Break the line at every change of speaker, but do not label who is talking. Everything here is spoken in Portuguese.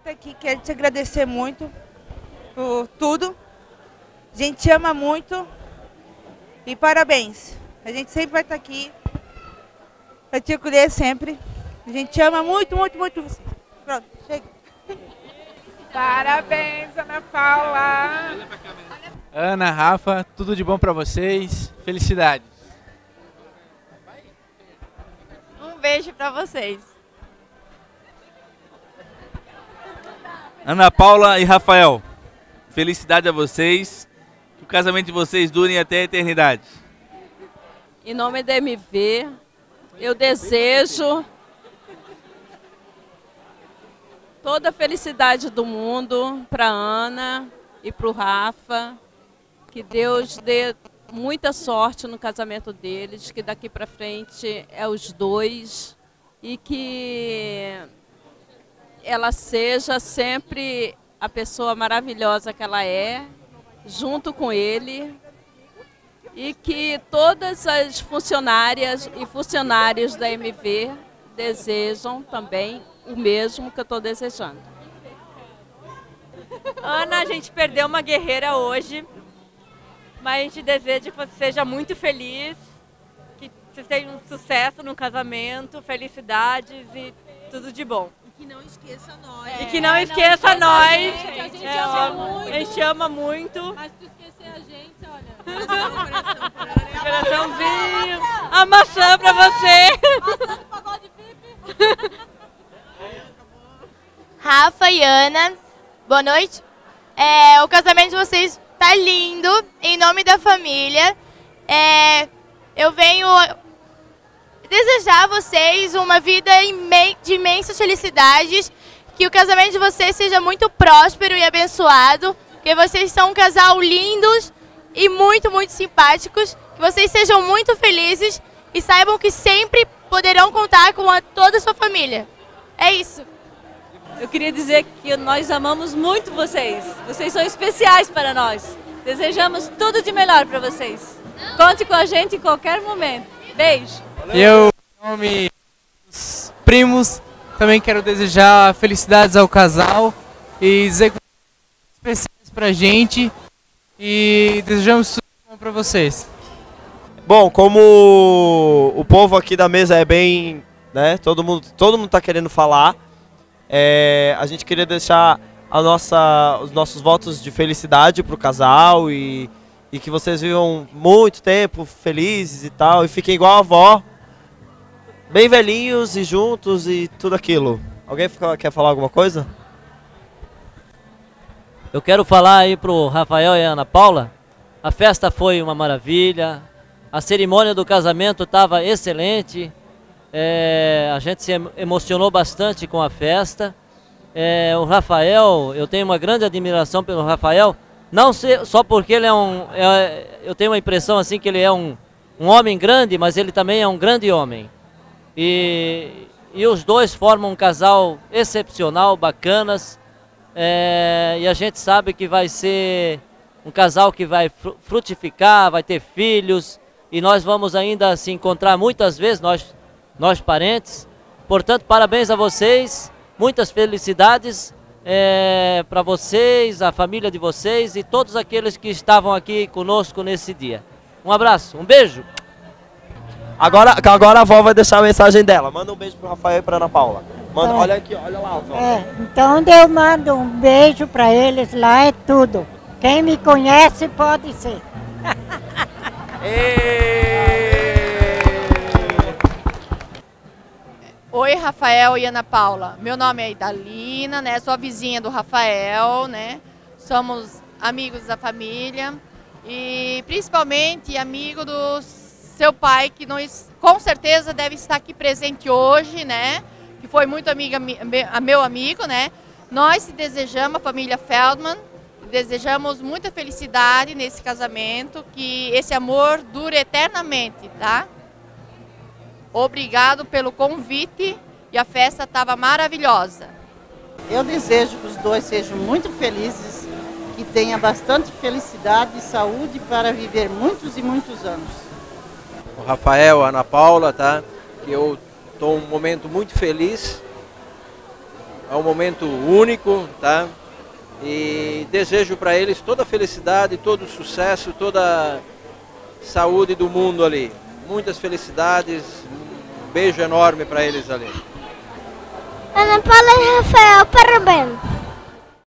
estar aqui, quero te agradecer muito por tudo. A gente te ama muito e parabéns. A gente sempre vai estar aqui para te acolher sempre. A gente te ama muito, muito, muito você. Pronto, chega.
Parabéns, Ana Paula.
Ana, Rafa, tudo de bom para vocês. Felicidades.
Um beijo para vocês.
Ana Paula e Rafael, felicidade a vocês. Que o casamento de vocês dure até a eternidade.
Em nome da MV, eu desejo toda a felicidade do mundo para Ana e para o Rafa. Que Deus dê muita sorte no casamento deles, que daqui para frente é os dois e que ela seja sempre a pessoa maravilhosa que ela é, junto com ele, e que todas as funcionárias e funcionários da MV desejam também o mesmo que eu estou desejando.
Ana, a gente perdeu uma guerreira hoje, mas a gente deseja que você seja muito feliz, que você tenha um sucesso no casamento, felicidades e tudo de bom.
E que não esqueça nós.
E que não esqueça nós.
A gente ama muito.
A gente ama muito.
Mas se tu esquecer a gente, olha.
Coraçãozinho. A maçã pra você.
Maçã do pagode pipe.
Rafa e Ana, boa noite. O casamento de vocês tá lindo, em nome da família. Eu venho desejar a vocês uma vida de imensas felicidades, que o casamento de vocês seja muito próspero e abençoado, que vocês são um casal lindos e muito, muito simpáticos, que vocês sejam muito felizes e saibam que sempre poderão contar com toda a sua família. É isso.
Eu queria dizer que nós amamos muito vocês. Vocês são especiais para nós. Desejamos tudo de melhor para vocês. Conte com a gente em qualquer momento. Beijo.
Eu, em nome dos primos, também quero desejar felicidades ao casal e dizer que são especiais pra gente e desejamos tudo bom pra vocês.
Bom, como o povo aqui da mesa é bem, né, todo mundo tá querendo falar, a gente queria deixar os nossos votos de felicidade pro casal e que vocês vivam muito tempo felizes e tal, e fiquem igual a avó, bem velhinhos e juntos e tudo aquilo. Alguém quer falar alguma coisa?
Eu quero falar aí pro Rafael e a Ana Paula. A festa foi uma maravilha, a cerimônia do casamento estava excelente, a gente se emocionou bastante com a festa. O Rafael, eu tenho uma grande admiração pelo Rafael, não só porque ele eu tenho uma impressão assim que ele é um homem grande, mas ele também é um grande homem. E os dois formam um casal excepcional, bacanas, e a gente sabe que vai ser um casal que vai frutificar, vai ter filhos, e nós vamos ainda se encontrar muitas vezes, nós parentes. Portanto, parabéns a vocês, muitas felicidades para vocês, a família de vocês e todos aqueles que estavam aqui conosco nesse dia. Um abraço, um beijo!
Agora a avó vai deixar a mensagem dela. Manda um beijo pro Rafael e pra Ana Paula. Manda, olha aqui, olha lá.
Então eu mando um beijo pra eles lá, é tudo. Quem me conhece pode ser.
Oi, Rafael e Ana Paula. Meu nome é Idalina, né? Sou a vizinha do Rafael, né? Somos amigos da família e principalmente amigo do seu pai, que com certeza deve estar aqui presente hoje, né? Que foi muito meu amigo, né? Nós desejamos, a família Feldman, desejamos muita felicidade nesse casamento, que esse amor dure eternamente, tá? Obrigado pelo convite e a festa estava maravilhosa.
Eu desejo que os dois sejam muito felizes, que tenha bastante felicidade e saúde para viver muitos e muitos anos.
O Rafael, a Ana Paula, tá? Que eu estou um momento muito feliz é um momento único, tá? E desejo para eles toda a felicidade, todo o sucesso, toda a saúde do mundo ali. Muitas felicidades, um beijo enorme para eles ali.
Ana Paula e Rafael, parabéns.